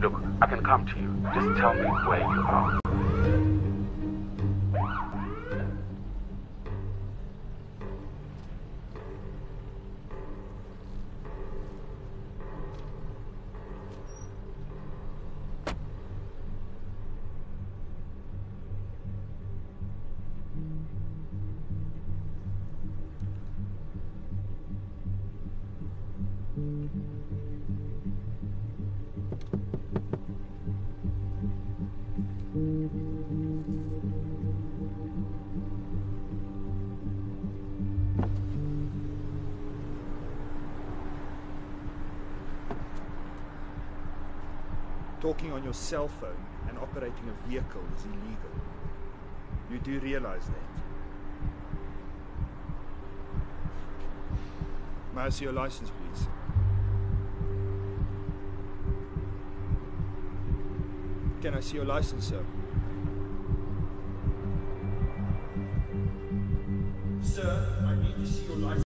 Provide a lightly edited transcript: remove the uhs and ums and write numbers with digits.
Look, I can come to you. Just tell me where you are. Talking on your cell phone and operating a vehicle is illegal. You do realize that? May I see your license, please? Can I see your license, sir? Sir, I need to see your license.